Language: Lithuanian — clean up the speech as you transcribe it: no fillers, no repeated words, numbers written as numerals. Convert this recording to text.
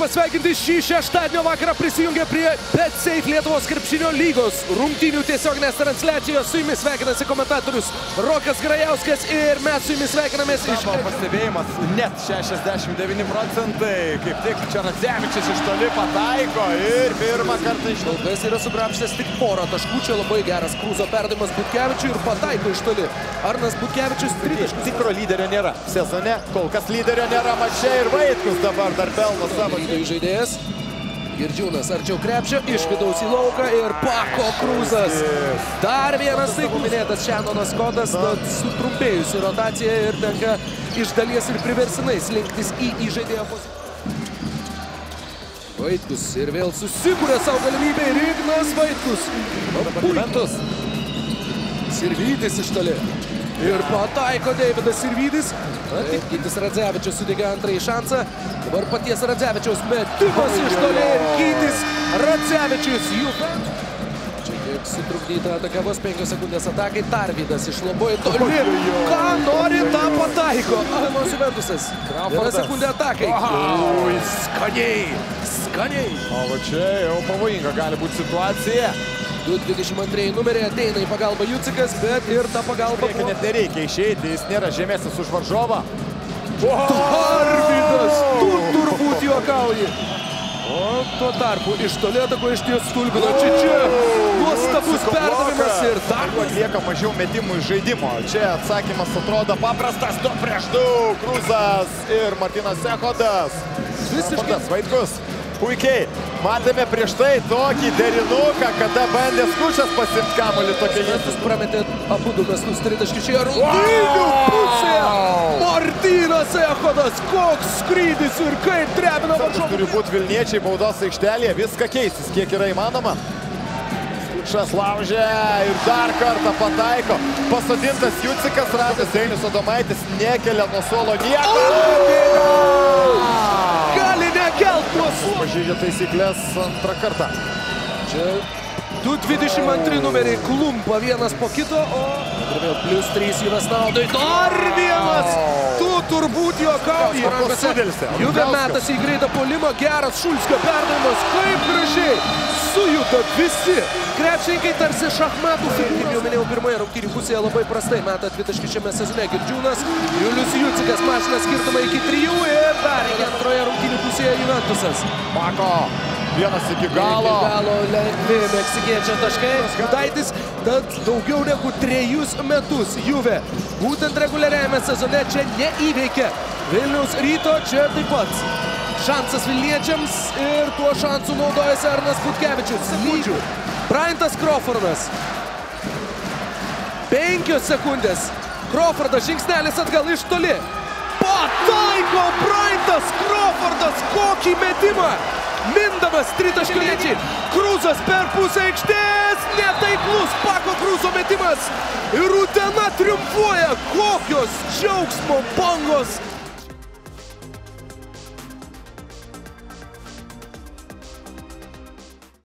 pasveikinti šį šeštadienio vakarą prisijungę prie BetSafe Lietuvos krepšinio lygos rungtynių tiesioginės transliacijos. Su jumis sveikinasi komentatorius Rokas Grajauskas ir mes su jumis sveikinamės iš... Pastebėjimas net 69%. Kaip tik čia Radzevičius iš toli pataiko ir pirmą kartą iš... Kol kas yra sugrapštęs tik porą taškų. Čia labai geras Krūzo perdavimas Butkevičiui ir pataiko iš toli. Arnas Butkevičius tritaškius. Tikro lyderio nėra. Sezone kol kas lyderio nėra. Mačiai ir Vaitkus dabar dar pelno savo. Žaidėjas. Girdžiūnas arčiau krepšio, iš vidaus į lauką ir Pako Krūzas. Dar vienas taikų minėtas Šenonas Kodas, sutrumpėjusi rotacija ir tenka iš dalies ir priversinai slinktis į žaidėjo poziciją. Vaitkus ir vėl susikūrė savo galimybę ir Ignas Vaitkus. Puikus. Sirvydis iš toli. Ir pataiko Deividas Sirvydis. Gytis Radzevičius sudėgė antrąjį šansą. Dabar paties Radzevičiaus metimas iš toli ir Gytis Radzevičius. Čia kiek sutrukdyta ataka, vos 5 sekundės atakai. Tarvydas iš labai toli. Ką nori, tą pataiko. Almas Juventusas. 1 sekundė atakai. Skaniai. O va čia jau pavojinga gali būti situacija. 22 numerį ateina į pagalbą Jucikas, bet ir ta pagalba... Net nereikia išeiti, jis nėra žemesnis už varžovą. Tarvydas, tu turbūt juokauji. O tuo tarpu iš toli atako iš ties stulbino čia. Nuostabus perdavimas ir dar... Atlieka mažiau metimų iš žaidimo. Čia atsakymas atrodo paprastas, 2-2. Krūzas ir Martynas Echodas. Visiškai. Vaitkus. Puikiai. Matėme prieš tai tokį derinuką, kada bandė Skučas pasimti kamuolį tokia jėzus. Prametė abu du mestus tritaškius šioje rungtynių pusėje. Martynas Echodas, koks skrydis ir kaip drebina varžovą. Turi būti Vilniečiai baudos aikštelėje, viską keisis, kiek yra įmanoma. Skučas laužė ir dar kartą pataiko. Pasodintas Jucikas, ratas Einis Adomaitis nekelia nuo suolo nieko. Gali nekelt nuo suolo. Pažeidžia taisyklės antrą kartą. Čia 22 numeriai klumpa vienas po kito, o vėl plius 3 Juves naudai. Dar vienas! Tu turbūt juokauji. Juve metas į greitą puolimą, geras Šulskio perdavimas, kaip gražiai sujuda visi. Krepšininkai tarsi šachmatų figūros. Kaip jau minėjau, pirmoje rungtynių pusėje labai prastai meta dvitaškį šiame sezone Girdžiūnas. Julius Jucikas mažina skirtumą iki 3 ir dar antroje rungtynių pusėje Juventusas. Pako, vienas iki galo. Iki galo lengvi meksikiečio taškai. Gudaitis, tad daugiau negu 3 metus Juve būtent reguliariajame sezone čia neįveikė. Vilniaus Ryto čia taip pat. Šansas Vilniečiams ir tuo šansu naudojasi Arnas Butkevičius. Lydžių. Bryantas Crawfordas. 5 sekundės. Crawfordas žingsnelis atgal iš toli. Pataiko Bryantas Crawfordas. Kokį metimą. Mindamas tritaškio liečiai. Krūzas per pusę aikštės. Netaiklus Pako Krūzo metimas. Ir Utena triumfuoja. Kokios džiaugsmo bangos